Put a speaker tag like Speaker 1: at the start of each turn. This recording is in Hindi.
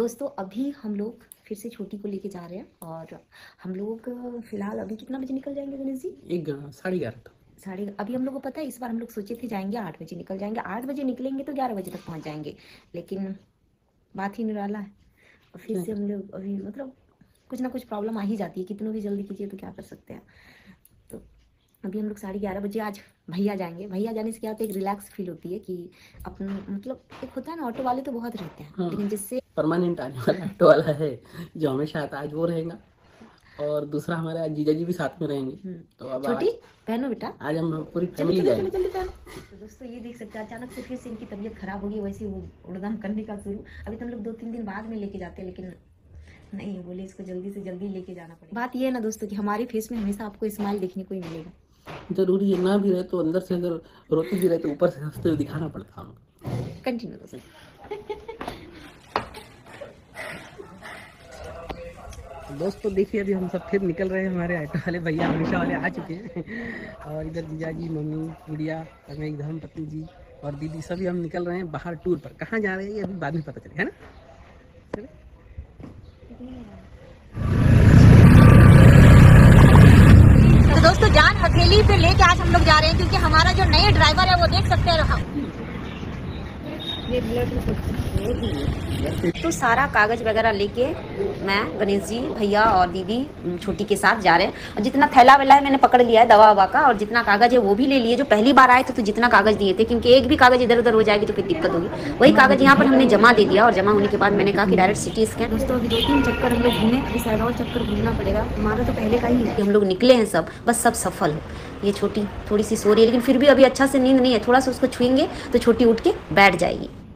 Speaker 1: दोस्तों अभी हम लोग फिर से छोटी को लेके जा रहे हैं और हम लोग फिलहाल अभी कितना बजे निकल जाएंगे गणेश जी?
Speaker 2: 11:30 तक।
Speaker 1: साढ़े अभी हम लोग को पता है, इस बार हम लोग सोचे थे जाएंगे 8 बजे निकल जाएंगे, 8 बजे निकलेंगे तो 11 बजे तक पहुंच जाएंगे, लेकिन बात ही निराला है। और फिर से हम लोग अभी मतलब कुछ ना कुछ प्रॉब्लम आ ही जाती है, कितनों भी जल्दी कीजिए तो क्या कर सकते हैं। तो अभी हम लोग 11:30 बजे आज भैया जाएंगे। भैया जाने से क्या होता है, एक रिलैक्स फील होती है कि अपना मतलब एक होता है ना, ऑटो वाले तो बहुत रहते हैं
Speaker 2: हाँ,
Speaker 1: लेकिन जिससे
Speaker 2: परमानेंट आने वाला ऑटो वाला है जो हमेशा आता है, आज वो रहेगा और दूसरा हमारे आज जीजा जी भी साथ में रहेंगे। तो अब
Speaker 1: छोटी पहनो बेटा,
Speaker 2: आज हम पूरी
Speaker 1: चलो
Speaker 2: फैमिली
Speaker 1: चलो चलो
Speaker 2: जाएंगे।
Speaker 1: जल्दी पहनो। तो दोस्तों ये देख सकते हैं अचानक से फिर से इनकी तबीयत खराब हो गई, वैसे वो उड़दम करने का शुरू। अभी तो हम लोग 2-3 दिन बाद में लेके जाते हैं, लेकिन नहीं, बोले इसको जल्दी से जल्दी लेके जाना पड़ेगा। बात ये है ना दोस्तों कि हमारे फेस में हमेशा आपको स्माइल देखने को ही मिलेगा।
Speaker 2: जरूरी है, ना भी रहे तो अंदर से अगर रोते भी रहे तो ऊपर से हंसते हुए दिखाना पड़ता है।
Speaker 1: कंटिन्यू दोस्तों।
Speaker 2: दोस्तों देखिए, अभी हम सब फिर निकल रहे हैं, हमारे ऑटो वाले भैया हमेशा वाले आ चुके हैं और इधर जीजा जी, मम्मी, गुड़िया, मेरी धर्म पत्नी जी और दीदी सभी हम निकल रहे हैं बाहर टूर पर। कहाँ जा रहे हैं ये अभी बाद में पता चले, है ना? चले?
Speaker 1: तो दोस्तों जान हथेली पे लेके आज हम लोग जा रहे हैं, क्योंकि हमारा जो नए ड्राइवर है वो देख सकते हैं तो सारा कागज वगैरह लेके मैं, गणेश जी, भैया और दीदी छोटी के साथ जा रहे हैं। और जितना थैला वैला है मैंने पकड़ लिया है दवा ववा का, और जितना कागज है वो भी ले लिए। जो पहली बार आए थे तो जितना कागज दिए थे, क्योंकि एक भी कागज इधर उधर हो जाएगी तो फिर दिक्कत होगी, वही कागज यहाँ पर हमने जमा दे दिया। और जमा होने के बाद मैंने कहा कि डायरेक्ट सिटी स्कैन। दोस्तों अभी 2-3 चक्कर हम लोग घूमे, अभी शायद और चक्कर घूमना पड़ेगा। हमारा तो पहले का ही है कि हम लोग निकले हैं सब, बस सब सफल हो। ये छोटी थोड़ी सी सो रही है, लेकिन फिर भी अभी अच्छा से नींद नहीं है, थोड़ा सा उसको छुएंगे तो छोटी उठ के बैठ जाएगी।